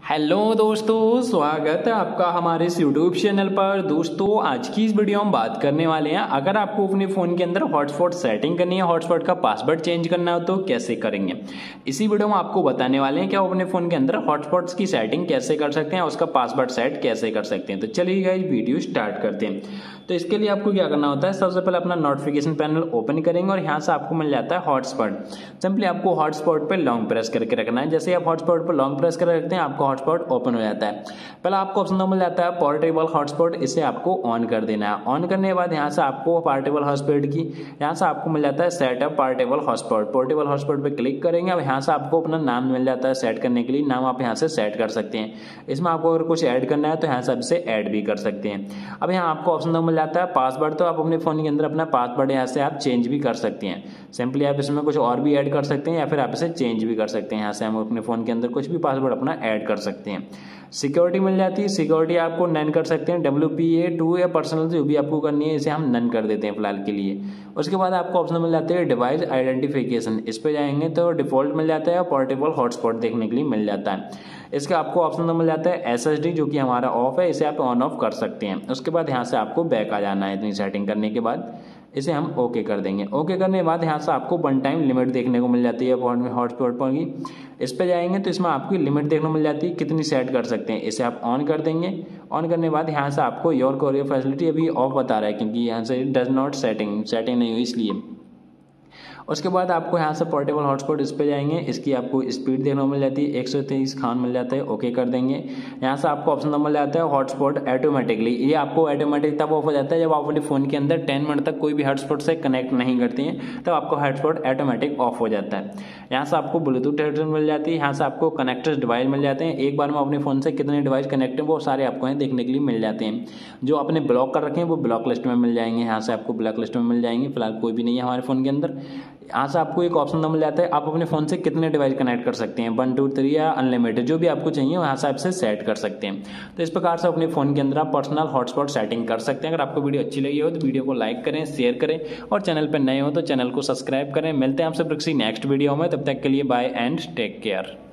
Hello दोस्तों, स्वागत है आपका हमारे इस यूट्यूब चैनल पर। दोस्तों, आज की इस वीडियो में बात करने वाले हैं, अगर आपको अपने फ़ोन के अंदर हॉटस्पॉट सेटिंग करनी है, हॉटस्पॉट का पासवर्ड चेंज करना हो तो कैसे करेंगे। इसी वीडियो में आपको बताने वाले हैं कि आप अपने फ़ोन के अंदर हॉटस्पॉट्स की सेटिंग कैसे कर सकते हैं, उसका पासवर्ड सेट कैसे कर सकते हैं। तो चलिए गाइस, वीडियो स्टार्ट करते हैं। तो इसके लिए आपको क्या करना होता है, सबसे पहले अपना नोटिफिकेशन पैनल ओपन करेंगे और यहाँ से आपको मिल जाता है हॉटस्पॉट। सिंपली आपको हॉटस्पॉट पे लॉन्ग प्रेस करके रखना है। जैसे आप हॉटस्पॉट पर लॉन्ग प्रेस कर रखते हैं, आपको हॉटस्पॉट ओपन हो जाता है। पहले आपको ऑप्शन मिल जाता है पोर्टेबल हॉटस्पॉट, इसे आपको ऑन कर देना है। ऑन करने के बाद यहाँ से आपको पोर्टेबल हॉटस्पॉट की यहाँ से आपको मिल जाता है setup portable hotspot. Portable hotspot पे क्लिक करेंगे। अब यहाँ से आपको अपना नाम मिल जाता है सेट करने के लिए। नाम आप यहाँ से सेट कर सकते हैं। इसमें आपको अगर कुछ ऐड करना है तो यहाँ से आप इसे ऐड भी कर सकते हैं। अब यहाँ आपको ऑप्शन मिल जाता है पासवर्ड, तो आप अपने फोन के अंदर अपना पासवर्ड यहाँ से आप चेंज भी कर सकते हैं। सिंपली आप इसमें कुछ और भी ऐड कर सकते हैं या फिर आप इसे चेंज भी कर सकते हैं। यहाँ से हम अपने फोन के अंदर कुछ भी पासवर्ड अपना ऐड कर सकते हैं। सिक्योरिटी मिल जाती है, सिक्योरिटी आपको नन कर सकते हैं। WPA2 या पर्सनल जो भी आपको करनी है, इसे हम नन कर देते हैं फिलहाल के लिए। उसके बाद आपको ऑप्शन मिल जाते हैं डिवाइस आइडेंटिफिकेशन, इस पे जाएंगे तो डिफॉल्ट मिल जाता है और पोर्टेबल हॉटस्पॉट देखने के लिए मिल जाता है। इसका आपको ऑप्शन मिल जाता है SSD, जो कि हमारा ऑफ है, इसे आप ऑन ऑफ कर सकते हैं। उसके बाद यहाँ से आपको बैक आ जाना है। इतनी सेटिंग करने के बाद इसे हम ओके कर देंगे। ओके करने के बाद यहाँ से आपको वन टाइम लिमिट देखने को मिल जाती है हॉटस्पॉट पर की। इस पे जाएंगे तो इसमें आपकी लिमिट देखने को मिल जाती है, कितनी सेट कर सकते हैं। इसे आप ऑन कर देंगे। ऑन करने के बाद यहाँ से आपको योर कोरियर फैसिलिटी अभी ऑफ बता रहा है, क्योंकि यहाँ से डज नॉट सेटिंग नहीं हुई इसलिए। उसके बाद आपको यहाँ से पोर्टेबल हॉटस्पॉट इस पे जाएंगे। इसकी आपको स्पीड देखने को मिल जाती है, 123 खान मिल जाता है। ओके कर देंगे। यहाँ से आपको ऑप्शन मिल जाता है हॉटस्पॉट ऑटोमेटिकली। ये आपको ऑटोमेटिक तब ऑफ हो जाता है जब आप अपने फ़ोन के अंदर 10 मिनट तक कोई भी हॉटस्पॉट से कनेक्ट नहीं करते हैं, तब आपको हॉटस्पॉट ऑटोमेटिक ऑफ हो जाता है। यहाँ से आपको ब्लूटूथ हेडफोन मिल जाती है। यहाँ से आपको कनेक्टर्स डिवाइस मिल जाते हैं। एक बार में अपने फ़ोन से कितने डिवाइस कनेक्ट हैं वो सारे आपको यहाँ देखने के लिए मिल जाते हैं। जो आपने ब्लॉक कर रखे हैं वो ब्लॉक लिस्ट में मिल जाएंगे। यहाँ से आपको ब्लॉक लिस्ट में मिल जाएंगे। फिलहाल कोई भी नहीं है हमारे फ़ोन के अंदर। यहाँ से आपको एक ऑप्शन मिल जाता है, आप अपने फ़ोन से कितने डिवाइस कनेक्ट कर सकते हैं, 1 2 3 या अनलिमिटेड, जो भी आपको चाहिए वहाँ से आप इसे सेट कर सकते हैं। तो इस प्रकार से अपने फ़ोन के अंदर आप पर्सनल हॉटस्पॉट सेटिंग कर सकते हैं। अगर आपको वीडियो अच्छी लगी हो तो वीडियो को लाइक करें, शेयर करें और चैनल पर नए हो तो चैनल को सब्सक्राइब करें। मिलते हैं आपसे किसी नेक्स्ट वीडियो में, तब तक के लिए बाय एंड टेक केयर।